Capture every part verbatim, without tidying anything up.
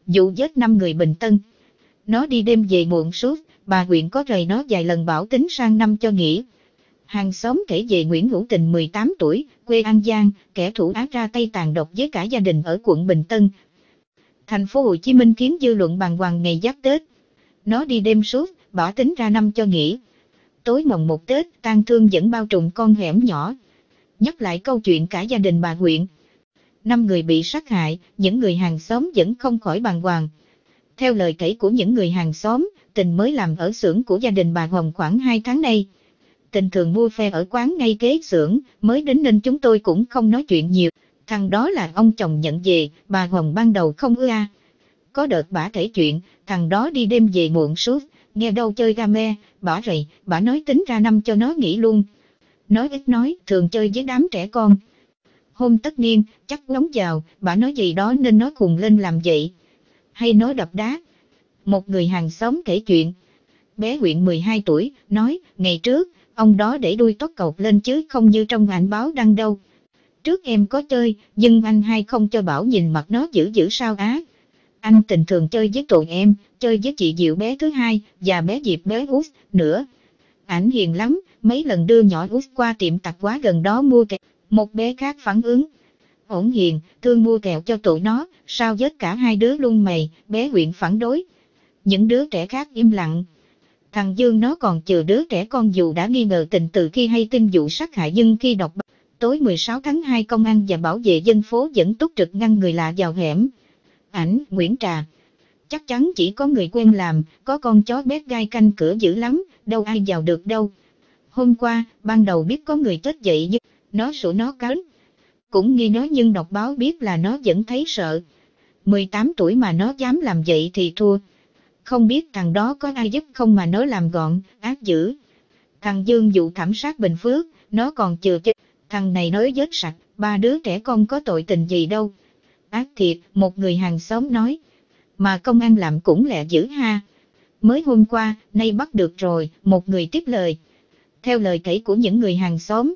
vụ giết năm người Bình Tân. Nó đi đêm về muộn suốt, bà huyện có rầy nó vài lần bảo tính sang năm cho nghỉ. Hàng xóm kể về Nguyễn Hữu Tình mười tám tuổi, quê An Giang, kẻ thủ ác ra tay tàn độc với cả gia đình ở quận Bình Tân. Thành phố Hồ Chí Minh khiến dư luận bàng hoàng ngày giáp Tết. Nó đi đêm suốt, bảo tính ra năm cho nghỉ. Tối mồng một Tết, tang thương vẫn bao trùm con hẻm nhỏ. Nhắc lại câu chuyện cả gia đình bà huyện. Năm người bị sát hại, những người hàng xóm vẫn không khỏi bàng hoàng. Theo lời kể của những người hàng xóm, Tình mới làm ở xưởng của gia đình bà Hồng khoảng hai tháng nay. Tình thường mua phe ở quán ngay kế xưởng, mới đến nên chúng tôi cũng không nói chuyện nhiều. Thằng đó là ông chồng nhận về, bà Hồng ban đầu không ưa. Có đợt bả kể chuyện, thằng đó đi đêm về muộn suốt, nghe đâu chơi game, bả rầy, bả nói tính ra năm cho nó nghỉ luôn. Nói ít nói, thường chơi với đám trẻ con. Hôm tất niên, chắc nóng vào, bả nói gì đó nên nó khùng lên làm vậy. Hay nó đập đá. Một người hàng xóm kể chuyện. Bé huyện mười hai tuổi, nói, ngày trước, ông đó để đuôi tóc cột lên chứ không như trong ảnh báo đăng đâu. Trước em có chơi, nhưng anh hai không cho bảo nhìn mặt nó dữ dữ sao á. Anh Tình thường chơi với tụi em, chơi với chị Diệu bé thứ hai, và bé Diệp bé út nữa. Ảnh hiền lắm, mấy lần đưa nhỏ út qua tiệm tạp hóa gần đó mua kẹo. Một bé khác phản ứng. Ổn hiền, thương mua kẹo cho tụi nó, sao vết cả hai đứa luôn mày, bé huyện phản đối. Những đứa trẻ khác im lặng. Thằng Dương nó còn chừa đứa trẻ con dù đã nghi ngờ Tình từ khi hay tin vụ sát hại nhưng khi đọc tối mười sáu tháng hai công an và bảo vệ dân phố vẫn túc trực ngăn người lạ vào hẻm. Ảnh Nguyễn Trà. Chắc chắn chỉ có người quen làm, có con chó bé gai canh cửa dữ lắm, đâu ai vào được đâu. Hôm qua, ban đầu biết có người chết vậy nhưng nó sủa nó cắn. Cũng nghi nó nhưng đọc báo biết là nó vẫn thấy sợ. mười tám tuổi mà nó dám làm vậy thì thua. Không biết thằng đó có ai giúp không mà nó làm gọn, ác dữ. Thằng Dương vụ thảm sát Bình Phước, nó còn chừa chết. Thằng này nói vết sạch, ba đứa trẻ con có tội tình gì đâu. Ác thiệt, một người hàng xóm nói. Mà công an làm cũng lẹ dữ ha. Mới hôm qua, nay bắt được rồi, một người tiếp lời. Theo lời kể của những người hàng xóm.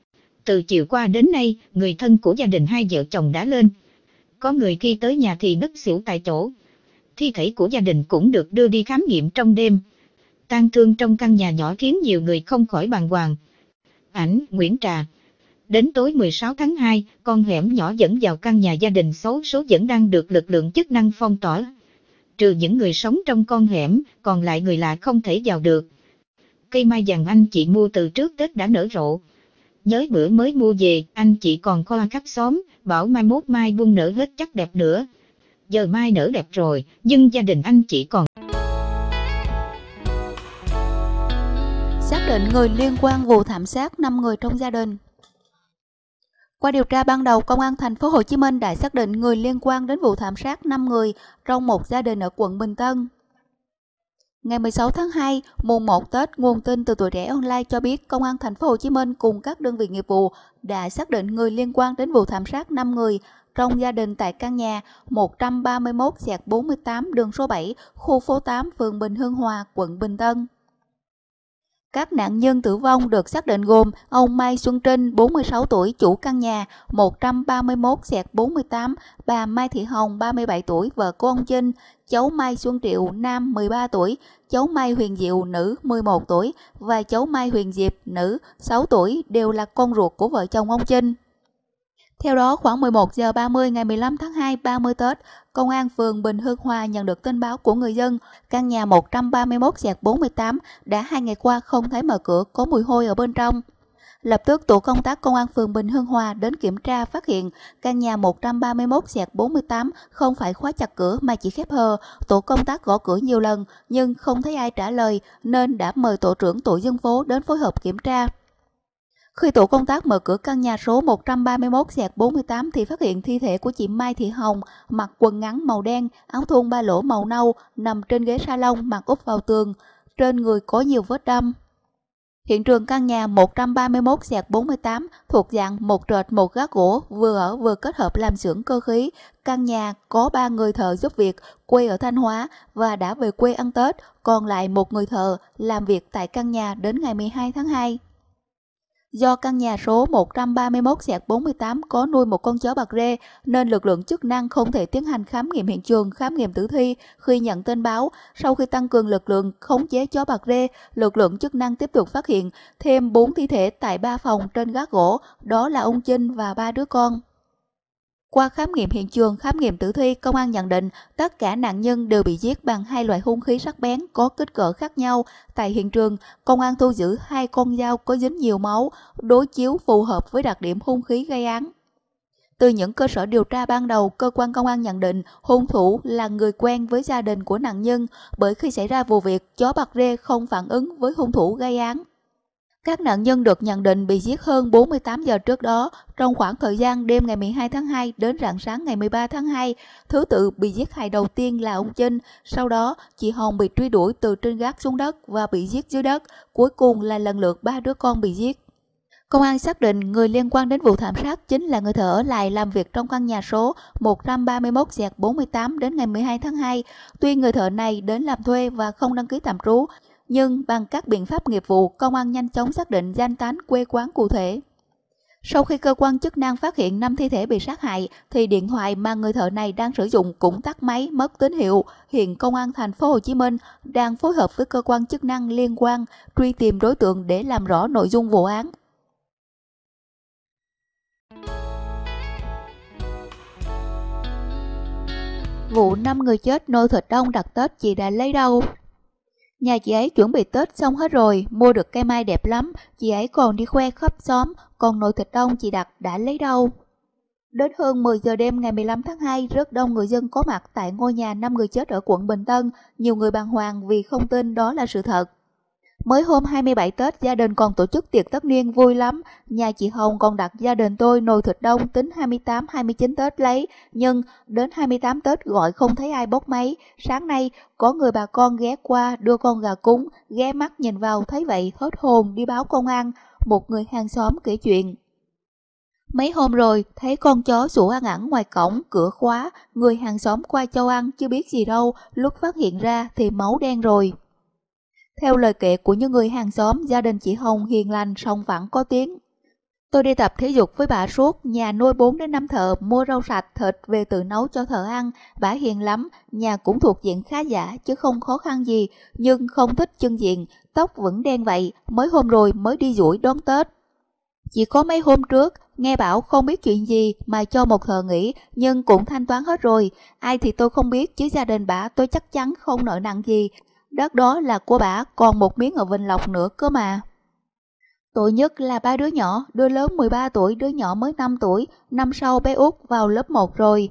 Từ chiều qua đến nay, người thân của gia đình hai vợ chồng đã lên. Có người khi tới nhà thì ngất xỉu tại chỗ. Thi thể của gia đình cũng được đưa đi khám nghiệm trong đêm. Tang thương trong căn nhà nhỏ khiến nhiều người không khỏi bàng hoàng. Ảnh Nguyễn Trà. Đến tối mười sáu tháng hai, con hẻm nhỏ dẫn vào căn nhà gia đình xấu số vẫn đang được lực lượng chức năng phong tỏa. Trừ những người sống trong con hẻm, còn lại người lạ không thể vào được. Cây mai vàng anh chị mua từ trước Tết đã nở rộ. Nhớ bữa mới mua về, anh chị còn khoa khắp xóm, bảo mai mốt mai bung nở hết chắc đẹp nữa. Giờ mai nở đẹp rồi, nhưng gia đình anh chị còn. Xác định người liên quan vụ thảm sát năm người trong gia đình. Qua điều tra ban đầu, Công an Thành phố Hồ Chí Minh đã xác định người liên quan đến vụ thảm sát năm người trong một gia đình ở quận Bình Tân. Ngày mười sáu tháng hai, mùng một Tết, nguồn tin từ Tuổi Trẻ Online cho biết Công an Thành phố Hồ Chí Minh cùng các đơn vị nghiệp vụ đã xác định người liên quan đến vụ thảm sát năm người trong gia đình tại căn nhà một trăm ba mươi mốt gạch bốn mươi tám đường số bảy, khu phố tám, phường Bình Hưng Hòa, quận Bình Tân. Các nạn nhân tử vong được xác định gồm ông Mai Xuân Trinh, bốn mươi sáu tuổi, chủ căn nhà một trăm ba mươi mốt gạch bốn mươi tám, bà Mai Thị Hồng, ba mươi bảy tuổi, vợ của ông Trinh, cháu Mai Xuân Triệu, nam, mười ba tuổi, cháu Mai Huyền Diệu, nữ, mười một tuổi và cháu Mai Huyền Diệp, nữ, sáu tuổi, đều là con ruột của vợ chồng ông Trinh. Theo đó, khoảng mười một giờ ba mươi ngày mười lăm tháng hai, ba mươi Tết, Công an phường Bình Hưng Hòa nhận được tin báo của người dân, căn nhà một trăm ba mươi mốt gạch bốn mươi tám đã hai ngày qua không thấy mở cửa, có mùi hôi ở bên trong. Lập tức tổ công tác Công an phường Bình Hưng Hòa đến kiểm tra phát hiện căn nhà một trăm ba mươi mốt gạch bốn mươi tám không phải khóa chặt cửa mà chỉ khép hờ. Tổ công tác gõ cửa nhiều lần nhưng không thấy ai trả lời nên đã mời tổ trưởng tổ dân phố đến phối hợp kiểm tra. Khi tổ công tác mở cửa căn nhà số một trăm ba mươi mốt gạch bốn mươi tám thì phát hiện thi thể của chị Mai Thị Hồng mặc quần ngắn màu đen, áo thun ba lỗ màu nâu, nằm trên ghế salon mặt úp vào tường, trên người có nhiều vết đâm. Hiện trường căn nhà một trăm ba mươi mốt gạch bốn mươi tám thuộc dạng một trệt một gác gỗ, vừa ở vừa kết hợp làm xưởng cơ khí. Căn nhà có ba người thợ giúp việc quê ở Thanh Hóa và đã về quê ăn Tết, còn lại một người thợ làm việc tại căn nhà đến ngày mười hai tháng hai. Do căn nhà số một trăm ba mươi mốt bốn mươi tám có nuôi một con chó Bạc Rê nên lực lượng chức năng không thể tiến hành khám nghiệm hiện trường, khám nghiệm tử thi khi nhận tin báo. Sau khi tăng cường lực lượng khống chế chó Bạc Rê, lực lượng chức năng tiếp tục phát hiện thêm bốn thi thể tại ba phòng trên gác gỗ, đó là ông Chinh và ba đứa con. Qua khám nghiệm hiện trường, khám nghiệm tử thi, công an nhận định tất cả nạn nhân đều bị giết bằng hai loại hung khí sắc bén có kích cỡ khác nhau. Tại hiện trường, công an thu giữ hai con dao có dính nhiều máu, đối chiếu phù hợp với đặc điểm hung khí gây án. Từ những cơ sở điều tra ban đầu, cơ quan công an nhận định hung thủ là người quen với gia đình của nạn nhân, bởi khi xảy ra vụ việc, chó Bạc Rê không phản ứng với hung thủ gây án. Các nạn nhân được nhận định bị giết hơn bốn mươi tám giờ trước đó, trong khoảng thời gian đêm ngày mười hai tháng hai đến rạng sáng ngày mười ba tháng hai. Thứ tự bị giết hại đầu tiên là ông Chinh, sau đó chị Hồng bị truy đuổi từ trên gác xuống đất và bị giết dưới đất, cuối cùng là lần lượt ba đứa con bị giết. Công an xác định người liên quan đến vụ thảm sát chính là người thợ ở lại làm việc trong căn nhà số một trăm ba mươi mốt bốn mươi tám đến ngày mười hai tháng hai. Tuy người thợ này đến làm thuê và không đăng ký tạm trú, nhưng bằng các biện pháp nghiệp vụ, công an nhanh chóng xác định danh tánh, quê quán cụ thể. Sau khi cơ quan chức năng phát hiện năm thi thể bị sát hại, thì điện thoại mà người thợ này đang sử dụng cũng tắt máy, mất tín hiệu. Hiện công an thành phố Hồ Chí Minh đang phối hợp với cơ quan chức năng liên quan truy tìm đối tượng để làm rõ nội dung vụ án. Vụ năm người chết nồi thịt đông đặt Tết chị đã lấy đâu? Nhà chị ấy chuẩn bị Tết xong hết rồi, mua được cây mai đẹp lắm, chị ấy còn đi khoe khắp xóm, còn nồi thịt đông chị đặt đã lấy đâu? Đến hơn mười giờ đêm ngày mười lăm tháng hai, rất đông người dân có mặt tại ngôi nhà năm người chết ở quận Bình Tân, nhiều người bàng hoàng vì không tin đó là sự thật. Mới hôm hai mươi bảy Tết, gia đình còn tổ chức tiệc tất niên vui lắm. Nhà chị Hồng còn đặt gia đình tôi nồi thịt đông tính hai mươi tám hai mươi chín Tết lấy. Nhưng đến hai mươi tám Tết gọi không thấy ai bốc máy. Sáng nay, có người bà con ghé qua đưa con gà cúng, ghé mắt nhìn vào thấy vậy hết hồn đi báo công an. Một người hàng xóm kể chuyện. Mấy hôm rồi, thấy con chó sủa ăn ẳng ngoài cổng, cửa khóa. Người hàng xóm qua cho ăn chứ biết gì đâu, lúc phát hiện ra thì máu đen rồi. Theo lời kể của những người hàng xóm, gia đình chị Hồng hiền lành, song phẳng có tiếng. Tôi đi tập thể dục với bà suốt, nhà nuôi bốn đến năm thợ, mua rau sạch, thịt về tự nấu cho thợ ăn. Bà hiền lắm, nhà cũng thuộc diện khá giả chứ không khó khăn gì, nhưng không thích chân diện, tóc vẫn đen vậy, mới hôm rồi mới đi duỗi đón Tết. Chỉ có mấy hôm trước, nghe bảo không biết chuyện gì mà cho một thợ nghỉ, nhưng cũng thanh toán hết rồi. Ai thì tôi không biết, chứ gia đình bà tôi chắc chắn không nợ nặng gì. Đất đó là của bà, còn một miếng ở Vĩnh Lộc nữa cơ mà. Tội nhất là ba đứa nhỏ, đứa lớn mười ba tuổi, đứa nhỏ mới năm tuổi, năm sau bé Út vào lớp một rồi.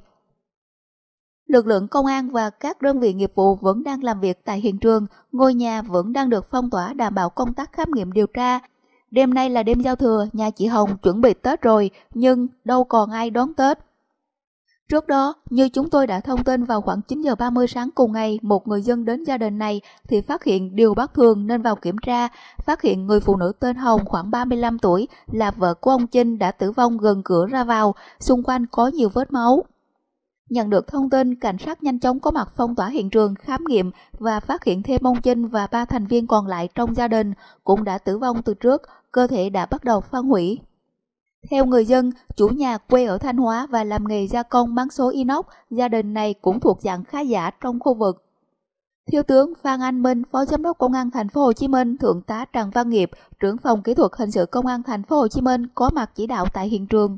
Lực lượng công an và các đơn vị nghiệp vụ vẫn đang làm việc tại hiện trường, ngôi nhà vẫn đang được phong tỏa đảm bảo công tác khám nghiệm điều tra. Đêm nay là đêm giao thừa, nhà chị Hồng chuẩn bị Tết rồi, nhưng đâu còn ai đón Tết. Trước đó, như chúng tôi đã thông tin, vào khoảng chín giờ ba mươi sáng cùng ngày, một người dân đến gia đình này thì phát hiện điều bất thường nên vào kiểm tra, phát hiện người phụ nữ tên Hồng khoảng ba mươi lăm tuổi là vợ của ông Chinh đã tử vong gần cửa ra vào, xung quanh có nhiều vết máu. Nhận được thông tin, cảnh sát nhanh chóng có mặt phong tỏa hiện trường, khám nghiệm và phát hiện thêm ông Chinh và ba thành viên còn lại trong gia đình cũng đã tử vong từ trước, cơ thể đã bắt đầu phân hủy. Theo người dân, chủ nhà quê ở Thanh Hóa và làm nghề gia công máng số inox, gia đình này cũng thuộc dạng khá giả trong khu vực. Thiếu tướng Phan Anh Minh, Phó Giám đốc Công an Thành phố Hồ Chí Minh, Thượng tá Trần Văn Nghiệp, trưởng phòng kỹ thuật hình sự Công an Thành phố Hồ Chí Minh có mặt chỉ đạo tại hiện trường.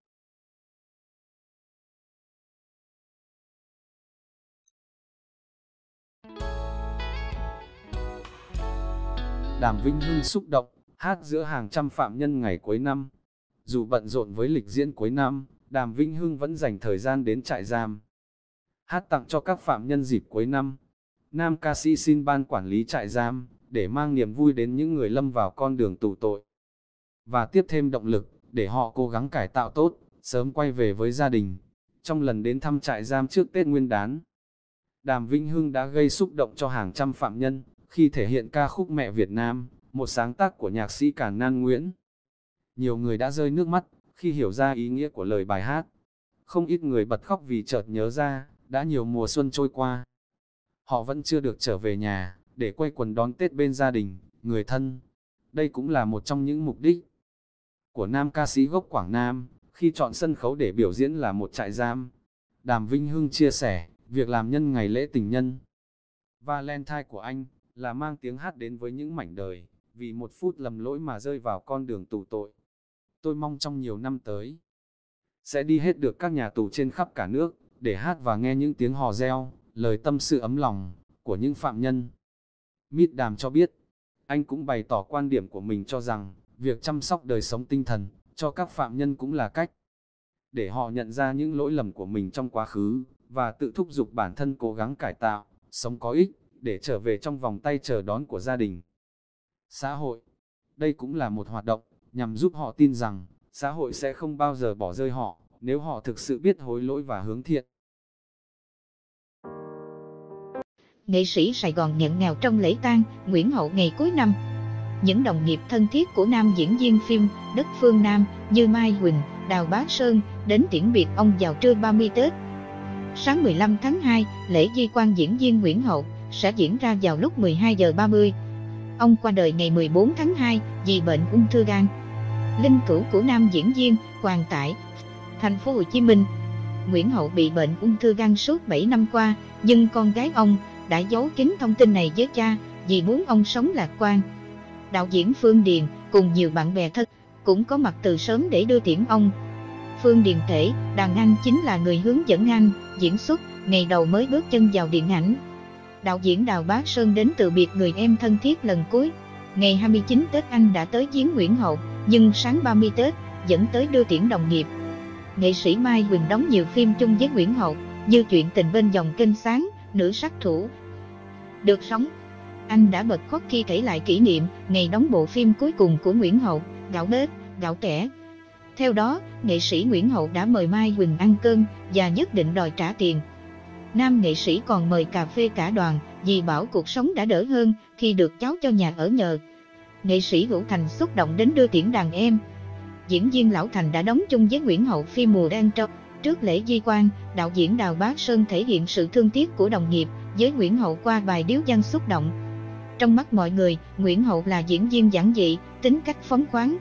Đàm Vĩnh Hưng xúc động, hát giữa hàng trăm phạm nhân ngày cuối năm. Dù bận rộn với lịch diễn cuối năm, Đàm Vĩnh Hưng vẫn dành thời gian đến trại giam. Hát tặng cho các phạm nhân dịp cuối năm. Nam ca sĩ xin ban quản lý trại giam, để mang niềm vui đến những người lâm vào con đường tù tội. Và tiếp thêm động lực, để họ cố gắng cải tạo tốt, sớm quay về với gia đình. Trong lần đến thăm trại giam trước Tết Nguyên đán, Đàm Vĩnh Hưng đã gây xúc động cho hàng trăm phạm nhân, khi thể hiện ca khúc Mẹ Việt Nam, một sáng tác của nhạc sĩ Càn Nan Nguyễn. Nhiều người đã rơi nước mắt khi hiểu ra ý nghĩa của lời bài hát. Không ít người bật khóc vì chợt nhớ ra, đã nhiều mùa xuân trôi qua, họ vẫn chưa được trở về nhà, để quây quần đón Tết bên gia đình, người thân. Đây cũng là một trong những mục đích của nam ca sĩ gốc Quảng Nam, khi chọn sân khấu để biểu diễn là một trại giam. Đàm Vĩnh Hưng chia sẻ, việc làm nhân ngày lễ tình nhân Valentine của anh là mang tiếng hát đến với những mảnh đời, vì một phút lầm lỗi mà rơi vào con đường tù tội. Tôi mong trong nhiều năm tới, sẽ đi hết được các nhà tù trên khắp cả nước, để hát và nghe những tiếng hò reo, lời tâm sự ấm lòng của những phạm nhân. Mít Đàm cho biết, anh cũng bày tỏ quan điểm của mình cho rằng, việc chăm sóc đời sống tinh thần cho các phạm nhân cũng là cách để họ nhận ra những lỗi lầm của mình trong quá khứ, và tự thúc giục bản thân cố gắng cải tạo, sống có ích, để trở về trong vòng tay chờ đón của gia đình, xã hội. Đây cũng là một hoạt động nhằm giúp họ tin rằng, xã hội sẽ không bao giờ bỏ rơi họ, nếu họ thực sự biết hối lỗi và hướng thiện. Nghệ sĩ Sài Gòn nghẹn ngào trong lễ tang Nguyễn Hậu ngày cuối năm. Những đồng nghiệp thân thiết của nam diễn viên phim Đất Phương Nam như Mai Huỳnh, Đào Bá Sơn đến tiễn biệt ông vào trưa ba mươi Tết. Sáng mười lăm tháng hai, lễ di quan diễn viên Nguyễn Hậu sẽ diễn ra vào lúc mười hai giờ ba mươi. Ông qua đời ngày mười bốn tháng hai vì bệnh ung thư gan. Linh cữu của nam diễn viên Hoàng Tại, thành phố Hồ Chí Minh. Nguyễn Hậu bị bệnh ung thư gan suốt bảy năm qua, nhưng con gái ông đã giấu kín thông tin này với cha vì muốn ông sống lạc quan. Đạo diễn Phương Điền cùng nhiều bạn bè thân cũng có mặt từ sớm để đưa tiễn ông. Phương Điền kể, Đàn Anh chính là người hướng dẫn anh diễn xuất ngày đầu mới bước chân vào điện ảnh. Đạo diễn Đào Bá Sơn đến từ biệt người em thân thiết lần cuối. Ngày hai mươi chín Tết anh đã tới viếng Nguyễn Hậu, nhưng sáng ba mươi Tết vẫn tới đưa tiễn đồng nghiệp. Nghệ sĩ Mai Huỳnh đóng nhiều phim chung với Nguyễn Hậu, như Chuyện tình bên dòng kênh sáng, Nữ sát thủ. Được sống, anh đã bật khóc khi kể lại kỷ niệm ngày đóng bộ phim cuối cùng của Nguyễn Hậu, Gạo bếp, gạo tẻ. Theo đó, nghệ sĩ Nguyễn Hậu đã mời Mai Huỳnh ăn cơm và nhất định đòi trả tiền. Nam nghệ sĩ còn mời cà phê cả đoàn vì bảo cuộc sống đã đỡ hơn khi được cháu cho nhà ở nhờ. Nghệ sĩ Hữu Thành xúc động đến đưa tiễn đàn em. Diễn viên Lão Thành đã đóng chung với Nguyễn Hậu phim Mùa Đen Trâu. Trước lễ di quan, đạo diễn Đào Bá Sơn thể hiện sự thương tiếc của đồng nghiệp với Nguyễn Hậu qua bài điếu văn xúc động. Trong mắt mọi người, Nguyễn Hậu là diễn viên giản dị, tính cách phóng khoáng,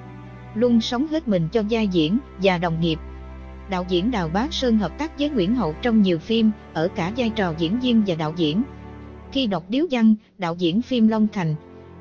luôn sống hết mình cho vai diễn và đồng nghiệp. Đạo diễn Đào Bá Sơn hợp tác với Nguyễn Hậu trong nhiều phim, ở cả vai trò diễn viên và đạo diễn. Khi đọc điếu văn, đạo diễn phim Long Thành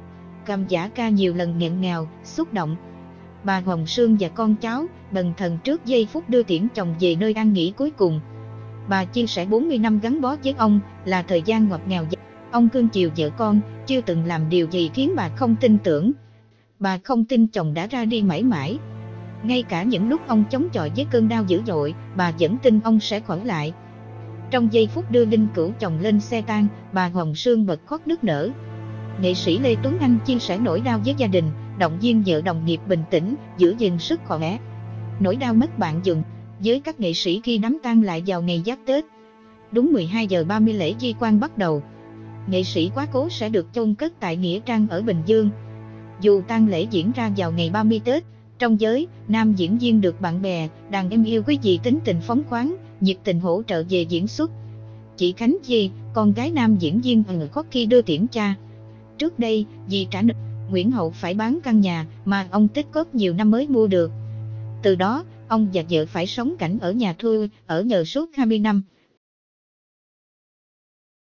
cầm giả ca nhiều lần nghẹn ngào, xúc động. Bà Hồng Sương và con cháu bần thần trước giây phút đưa tiễn chồng về nơi an nghỉ cuối cùng. Bà chia sẻ bốn mươi năm gắn bó với ông là thời gian ngọt ngào. Ông cưng chiều vợ con, chưa từng làm điều gì khiến bà không tin tưởng. Bà không tin chồng đã ra đi mãi mãi. Ngay cả những lúc ông chống chọi với cơn đau dữ dội, bà vẫn tin ông sẽ khỏi lại. Trong giây phút đưa linh cữu chồng lên xe tang, bà Hồng Sương bật khóc nức nở. Nghệ sĩ Lê Tuấn Anh chia sẻ nỗi đau với gia đình, động viên vợ đồng nghiệp bình tĩnh, giữ gìn sức khỏe. Nỗi đau mất bạn dừng với các nghệ sĩ khi đám tang lại vào ngày giáp Tết. Đúng mười hai giờ ba mươi lễ di quan bắt đầu. Nghệ sĩ quá cố sẽ được chôn cất tại Nghĩa Trang ở Bình Dương. Dù tang lễ diễn ra vào ngày ba mươi Tết, trong giới, nam diễn viên được bạn bè, đàn em yêu quý vì tính tình phóng khoáng, nhiệt tình hỗ trợ về diễn xuất. Chị Khánh Chi, con gái nam diễn viên ngờ khóc khi đưa tiễn cha. Trước đây, vì trả nợ, Nguyễn Hậu phải bán căn nhà mà ông tích góp nhiều năm mới mua được. Từ đó, ông và vợ phải sống cảnh ở nhà thuê, ở nhờ suốt hai mươi năm.